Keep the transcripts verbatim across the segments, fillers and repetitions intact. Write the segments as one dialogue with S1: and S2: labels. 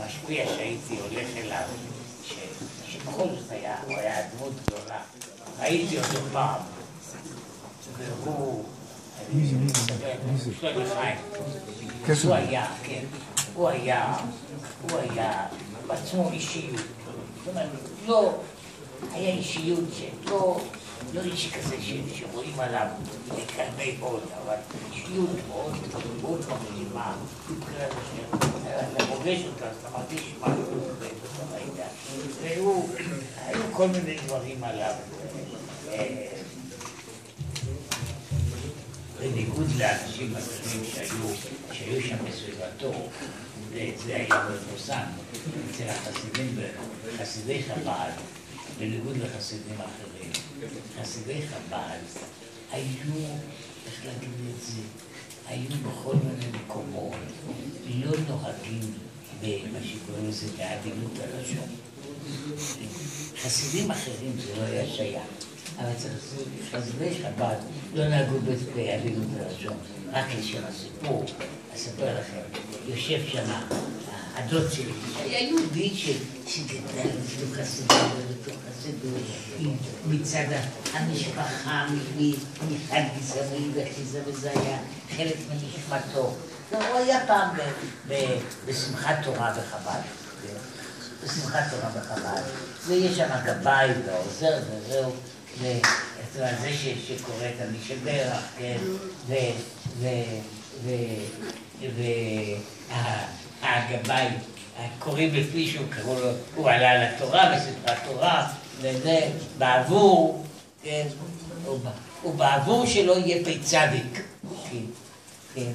S1: המשפיע שהייתי הולך אליו, שבכל זאת היה, הוא היה דמות גדולה. ראיתי אותו פעם, והוא, אני מסתכל, שלום חיים, הוא היה, כן, הוא היה, הוא היה בעצמו אישיות. זאת אומרת, לא, היה אישיות שלא, לא איש כזה שרואים עליו כלבי הוד, אבל אישיות מאוד, מאוד מרשימה, מבחינת השם, אתה פוגש אותה, אז אתה מרגיש משהו בתוך העידן. והיו, היו כל מיני דברים עליו. בניגוד לאנשים אחרים שהיו, שהיו שם בסביבתו, זה היה מפורסם אצל החסידים, חסידי חב"ד, בניגוד לחסידים אחרים. חסידי חב"ד היו, איך להגיד את זה, היו בכל מיני מקומות, לא נוהגים במה שקוראים לזה בעדינות הלשון. חסידים אחרים זה לא היה שייך, אבל חסידי חב"ד לא נהגו בעדינות הלשון, רק לשם הסיפור. אספר לכם, יושב שמה, הדוד שלי, היה יהודי שגדל לתוך חסידות ולתוך חסידות, מצד המשפחה, מצד גזעני וחיזה, וזה היה חלק מנשמתו. הוא היה פעם בשמחת תורה בחב"ד, בשמחת תורה בחב"ד, ויש שם גבאי ועוזר וזהו, זה שקורא את המשברך, והגבאי, קוראים לפי שהוא קראו לו, הוא עלה לתורה בספרת תורה, וזה בעבור, כן, ובעבור שלו יהיה פי צדיק, כן, כן,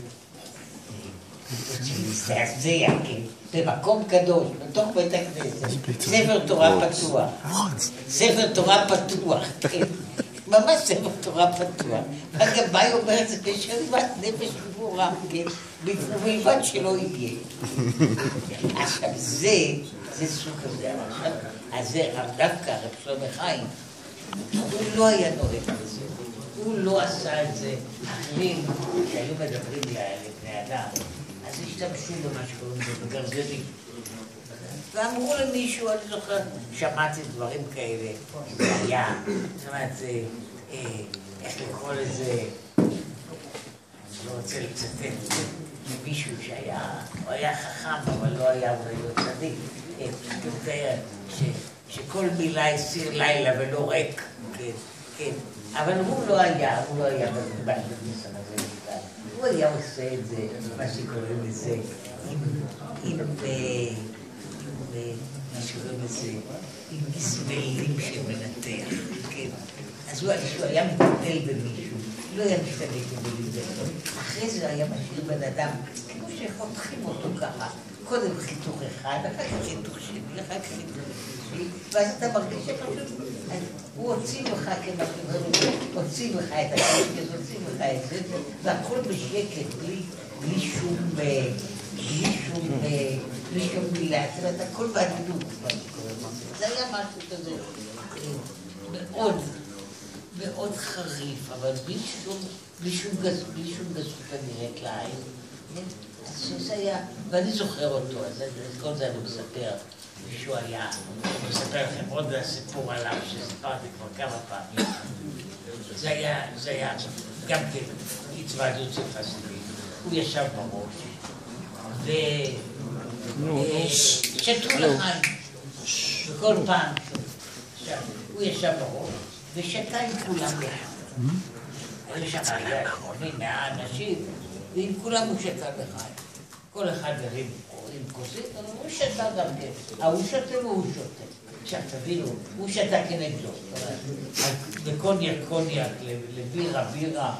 S1: להזדעזע, כן, במקום קדוש, בתוך בית הכנסת, ספר תורה פתוח, ספר תורה פתוח, כן, ממש ספר תורה פתוח, והגבאי אומר את זה בשלוות נפש גבורה, כן, ובלבד שלא יהיה. עכשיו זה, זה סוג הזה, עכשיו, אז זה רב דווקא, רב שלמה חיים, הוא לא היה נוהג בזה, הוא לא עשה את זה, אחרים שהיו מדברים לבני אדם, אז השתמשו במה שקוראים לזה בגרגרים. ואמרו למישהו, אני זוכר, שמעתי דברים כאלה, זה היה, זאת אומרת, זה, איך לקרוא לזה, אני לא רוצה לצטט ממישהו שהיה, הוא היה חכם, אבל לא היה אולי צדיק, שכל מילה הסיר לילה ולא ריק, כן, כן, אבל הוא לא היה, הוא לא היה בזמן בניסן הזה בכלל, הוא היה עושה את זה, מה שקוראים לזה, עם, מה שקוראים לזה, עם גזבלים שמנתח, כן, אז הוא היה מטפל במישהו, לא היה משתמש במילים דקות. אחרי זה היה משאיר בן אדם, כמו שחותכים אותו ככה. קודם חיתוך אחד, אחר כך חיתוך שני, אחר כך חיתוך שני, ואז אתה מרגיש שפשוט, הוא הוציא לך כמה שאומרים, הוציא לך את השקט, הוציא לך את זה, והכל בשקט, בלי שום, בלי שום, בלי שום מילה, זאת אומרת, הכל בעדינות. זה היה משהו כזה, מאוד, מאוד חריף, אבל בלי שום, בלי שום גס, בלי שום גסות הנראית לעין. אז שזה היה, ואני זוכר אותו, אז כל זה אני מספר, מישהו היה, אני מספר לכם עוד סיפור עליו שסיפרתי כבר כמה פעמים. זה היה, זה היה גם כן התוועדות של חסידים. הוא ישב בראש, ושתו לחיים, וכל פעם, הוא ישב בראש, ושתה עם כולם יחד. היו שם היה שמונים, מאה אנשים, ועם כולם הוא שתה לחיים. כל אחד הרים עם כוסית, אבל הוא שתה גם כן. ההוא שותה והוא שותה. עכשיו תבינו, הוא שתה כנגדו. לקוניאק, קוניאק, לבירה, בירה,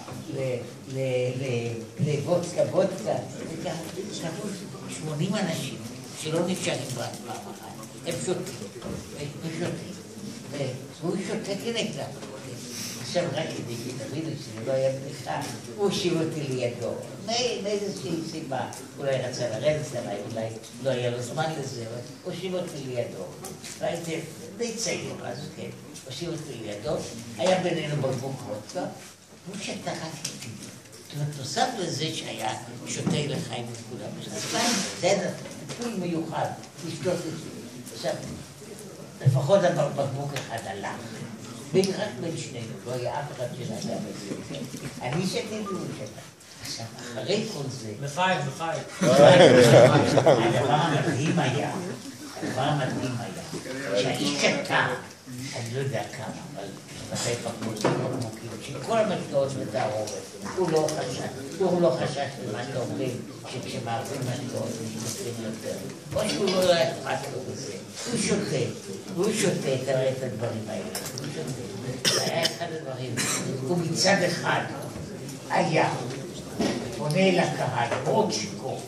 S1: לבודקה, בודקה. כתוב שמונים אנשים שלא נשארים פעם אחת. הם שותים, הם שותים. והוא שותה כנגדם. עכשיו רק כדי שתבינו שזה לא היה בדיחה, הוא הושיב אותי לידו. מאיזושהי סיבה, אולי רצה לרדת עליי, אולי לא היה לו זמן לזה, אבל הוא הושיב אותי לידו. והייתי די צעיר, אז כן, הושיב אותי לידו, היה בינינו בקבוק וודקה, והוא שתה רק איתי. זאת אומרת, נוסף לזה שהיה שותה לחיים וכולם, זה בסדר. פיל מיוחד, לשתות את זה. עכשיו, לפחות בקבוק אחד הלך. רק בין שנינו, לא היה אף אחד שנדע בזה. אני שתיתי הוא שתה. עכשיו, אחרי כל זה...
S2: לחיים, לחיים.
S1: הדבר המדהים היה, הדבר המדהים היה, שהאיש שתה, אני לא יודע כמה, אבל מתי פקמוקים פקמוקים, שכל המשקאות בתערובת, הוא לא חשש, הוא לא חשש למה שאומרים, שכשמערבים משקאות משתתפים יותר, או שהוא לא היה אכפת לו בזה, הוא שותה, הוא שותה, תראה את הדברים האלה, הוא שותה, זה היה אחד הדברים, הוא מצד אחד היה פונה אל הקהל, מאוד שיכור,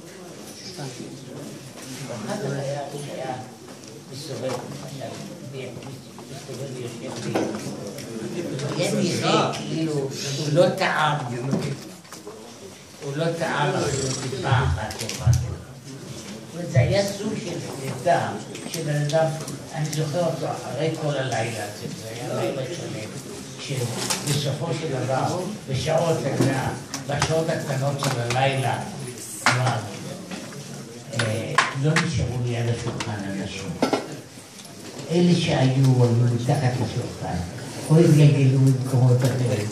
S1: ואחד היה שהיה מסתובב, מסתובב ויושב ביד. היה נראה כאילו הוא לא טעם, הוא לא טעם אפילו טיפה אחת או משהו. זה היה סוג של טעם, שבן אדם, אני זוכר אותו אחרי כל הלילה הזה, זה היה לילה שלם, שבסופו של דבר, בשעות בשעות הקטנות של הלילה, לא נשארו ליד השולחן אנשים. אלה שהיו, היו מתחת לשולחן, או התגלגלו במקומות אחרים.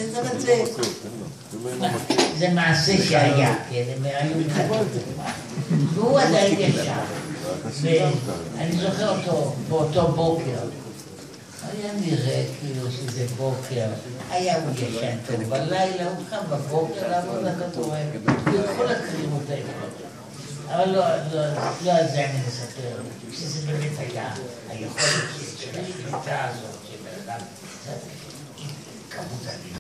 S1: זה מעשה שהיה, כן, הם היו מתחת לשולחן. והוא עדיין ישב, ואני זוכר אותו באותו בוקר. היה נראה כאילו שזה בוקר, היה הוא ישן טוב בלילה, הוא קם בבוקר לעבוד לכדורגל, וכל הקרימות האלה. אבל לא, לא על זה אני מספר, שזה באמת היה היכולת של השליטה הזאת, שבן אדם, כמות הלילה.